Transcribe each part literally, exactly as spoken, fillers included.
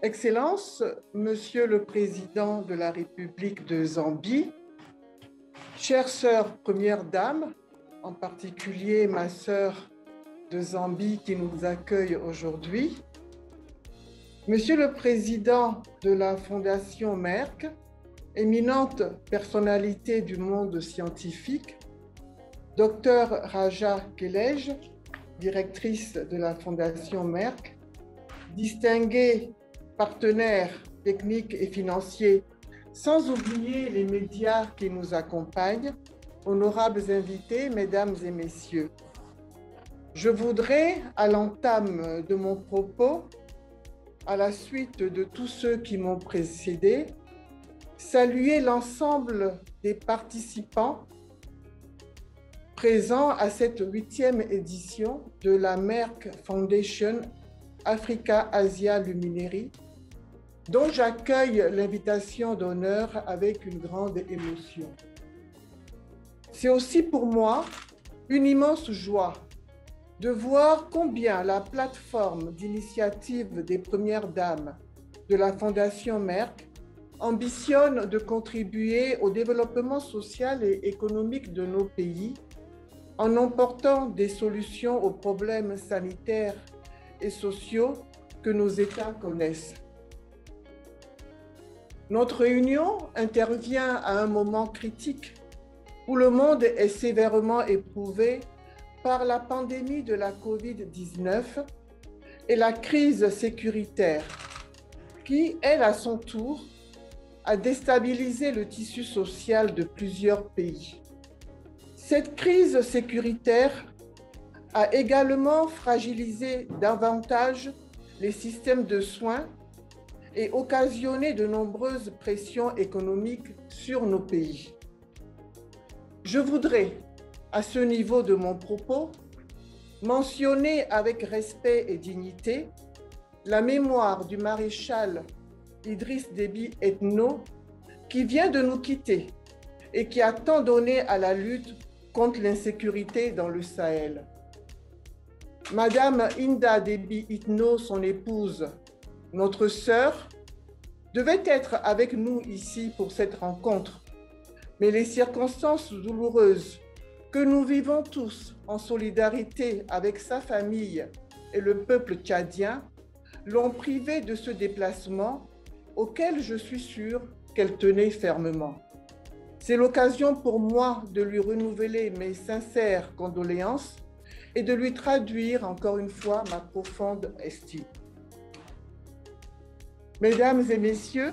Excellences, Monsieur le Président de la République de Zambie, chères sœurs Première Dame, en particulier ma sœur de Zambie qui nous accueille aujourd'hui, Monsieur le Président de la Fondation Merck, éminente personnalité du monde scientifique, Docteur Raja Kelej, directrice de la Fondation Merck, distingués partenaires techniques et financiers, sans oublier les médias qui nous accompagnent, honorables invités, mesdames et messieurs. Je voudrais, à l'entame de mon propos, à la suite de tous ceux qui m'ont précédé, saluer l'ensemble des participants présents à cette huitième édition de la Merck Foundation Africa-Asia Luminary, dont j'accueille l'invitation d'honneur avec une grande émotion. C'est aussi pour moi une immense joie de voir combien la plateforme d'initiative des Premières Dames de la Fondation Merck ambitionne de contribuer au développement social et économique de nos pays en emportant des solutions aux problèmes sanitaires et sociaux que nos États connaissent. Notre réunion intervient à un moment critique où le monde est sévèrement éprouvé par la pandémie de la covid dix-neuf et la crise sécuritaire qui, elle, à son tour, a déstabilisé le tissu social de plusieurs pays. Cette crise sécuritaire a également fragilisé davantage les systèmes de soins et occasionné de nombreuses pressions économiques sur nos pays. Je voudrais, à ce niveau de mon propos, mentionner avec respect et dignité la mémoire du maréchal Idriss Déby Itno, qui vient de nous quitter et qui a tant donné à la lutte contre l'insécurité dans le Sahel. Madame Inda Déby Itno, son épouse, notre sœur, devait être avec nous ici pour cette rencontre, mais les circonstances douloureuses que nous vivons tous en solidarité avec sa famille et le peuple tchadien l'ont privée de ce déplacement auquel je suis sûre qu'elle tenait fermement. C'est l'occasion pour moi de lui renouveler mes sincères condoléances et de lui traduire encore une fois ma profonde estime. Mesdames et messieurs,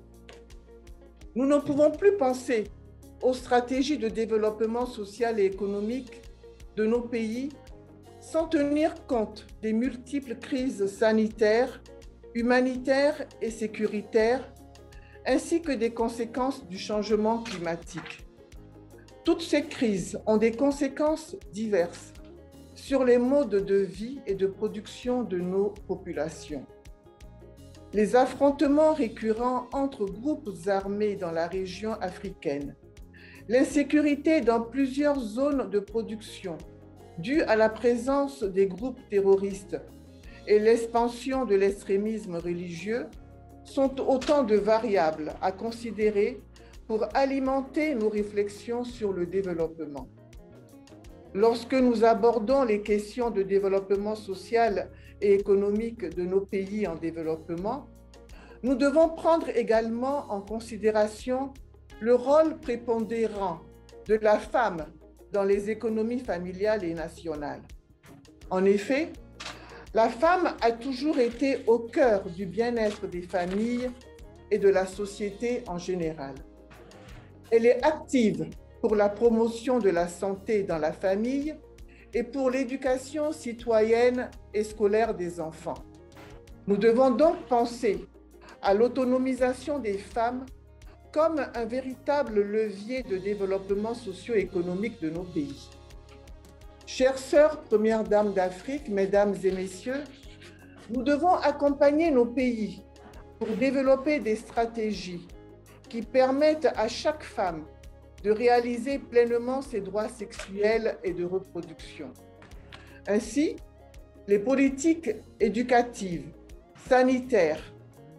nous ne pouvons plus penser aux stratégies de développement social et économique de nos pays sans tenir compte des multiples crises sanitaires, humanitaires et sécuritaires, ainsi que des conséquences du changement climatique. Toutes ces crises ont des conséquences diverses sur les modes de vie et de production de nos populations. Les affrontements récurrents entre groupes armés dans la région africaine, l'insécurité dans plusieurs zones de production due à la présence des groupes terroristes et l'expansion de l'extrémisme religieux sont autant de variables à considérer pour alimenter nos réflexions sur le développement. Lorsque nous abordons les questions de développement social et économique de nos pays en développement, nous devons prendre également en considération le rôle prépondérant de la femme dans les économies familiales et nationales. En effet, la femme a toujours été au cœur du bien-être des familles et de la société en général. Elle est active pour la promotion de la santé dans la famille et pour l'éducation citoyenne et scolaire des enfants. Nous devons donc penser à l'autonomisation des femmes comme un véritable levier de développement socio-économique de nos pays. Chères sœurs, Premières Dames d'Afrique, mesdames et messieurs, nous devons accompagner nos pays pour développer des stratégies qui permettent à chaque femme de réaliser pleinement ses droits sexuels et de reproduction. Ainsi, les politiques éducatives, sanitaires,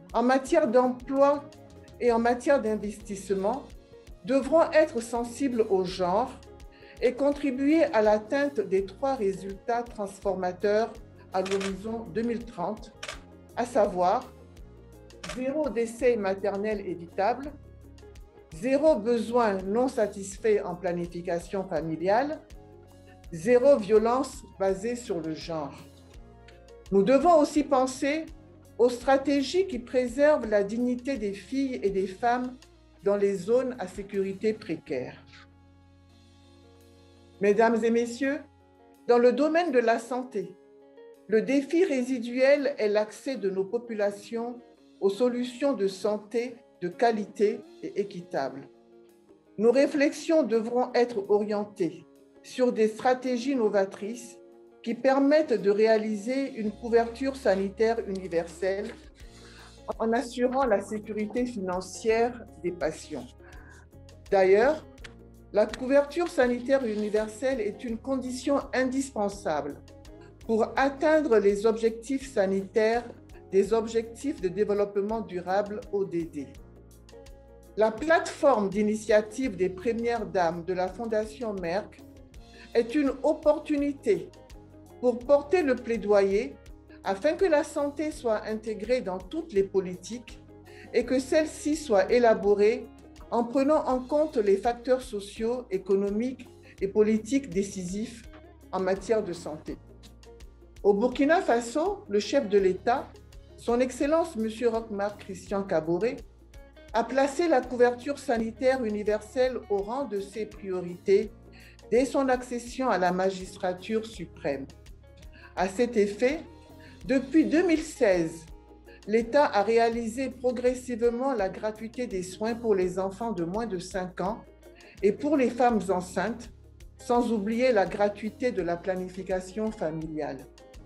en matière d'emploi et en matière d'investissement devront être sensibles au genre et contribuer à l'atteinte des trois résultats transformateurs à l'horizon deux mille trente, à savoir zéro décès maternel évitable, zéro besoin non satisfait en planification familiale, zéro violence basée sur le genre. Nous devons aussi penser aux stratégies qui préservent la dignité des filles et des femmes dans les zones à sécurité précaire. Mesdames et messieurs, dans le domaine de la santé, le défi résiduel est l'accès de nos populations aux solutions de santé de qualité et équitable. Nos réflexions devront être orientées sur des stratégies novatrices qui permettent de réaliser une couverture sanitaire universelle en assurant la sécurité financière des patients. D'ailleurs, la couverture sanitaire universelle est une condition indispensable pour atteindre les objectifs sanitaires des objectifs de développement durable O D D. La plateforme d'initiative des premières dames de la Fondation Merck est une opportunité pour porter le plaidoyer afin que la santé soit intégrée dans toutes les politiques et que celle-ci soit élaborée en prenant en compte les facteurs sociaux, économiques et politiques décisifs en matière de santé. Au Burkina Faso, le chef de l'État, son Excellence M. Roch-Marc Christian Kaboré, a placé la couverture sanitaire universelle au rang de ses priorités dès son accession à la magistrature suprême. À cet effet, depuis deux mille seize, l'État a réalisé progressivement la gratuité des soins pour les enfants de moins de cinq ans et pour les femmes enceintes, sans oublier la gratuité de la planification familiale.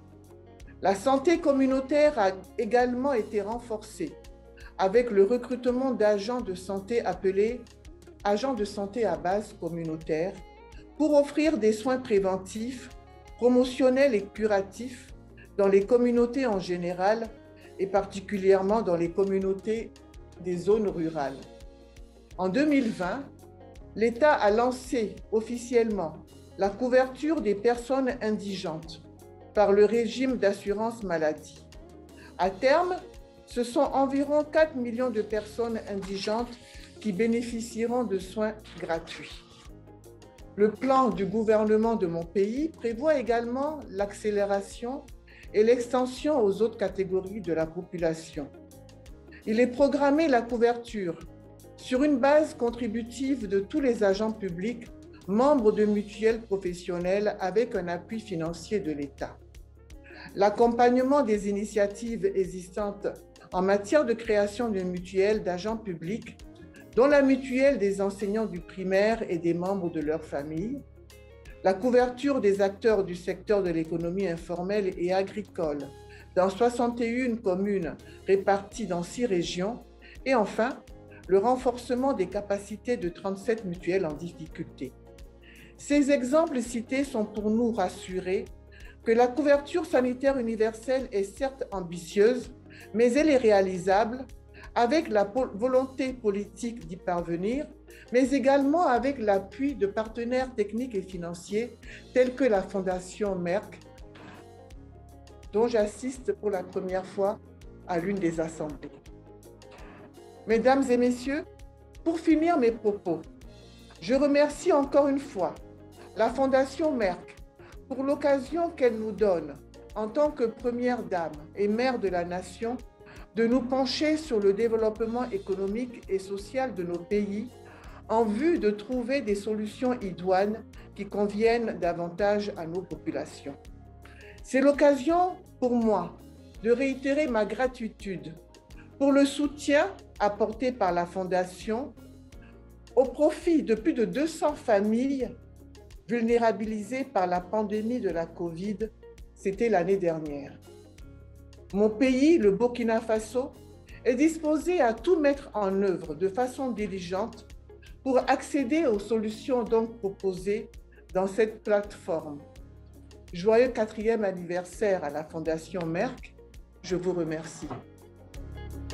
La santé communautaire a également été renforcée avec le recrutement d'agents de santé appelés agents de santé à base communautaire pour offrir des soins préventifs, promotionnels et curatifs dans les communautés en général et particulièrement dans les communautés des zones rurales. En deux mille vingt, l'État a lancé officiellement la couverture des personnes indigentes par le régime d'assurance maladie. À terme, ce sont environ quatre millions de personnes indigentes qui bénéficieront de soins gratuits. Le plan du gouvernement de mon pays prévoit également l'accélération et l'extension aux autres catégories de la population. Il est programmé la couverture sur une base contributive de tous les agents publics, membres de mutuelles professionnelles avec un appui financier de l'État. L'accompagnement des initiatives existantes en matière de création de mutuelles d'agents publics, dont la mutuelle des enseignants du primaire et des membres de leurs familles, la couverture des acteurs du secteur de l'économie informelle et agricole dans soixante et une communes réparties dans six régions, et enfin, le renforcement des capacités de trente-sept mutuelles en difficulté. Ces exemples cités sont pour nous rassurer que la couverture sanitaire universelle est certes ambitieuse, mais elle est réalisable avec la volonté politique d'y parvenir, mais également avec l'appui de partenaires techniques et financiers tels que la Fondation Merck, dont j'assiste pour la première fois à l'une des assemblées. Mesdames et messieurs, pour finir mes propos, je remercie encore une fois la Fondation Merck pour l'occasion qu'elle nous donne, en tant que première dame et mère de la nation, de nous pencher sur le développement économique et social de nos pays en vue de trouver des solutions idoines qui conviennent davantage à nos populations. C'est l'occasion pour moi de réitérer ma gratitude pour le soutien apporté par la Fondation au profit de plus de deux cents familles vulnérabilisées par la pandémie de la Covid, c'était l'année dernière. Mon pays, le Burkina Faso, est disposé à tout mettre en œuvre de façon diligente pour accéder aux solutions donc proposées dans cette plateforme. Joyeux quatrième anniversaire à la Fondation Merck. Je vous remercie.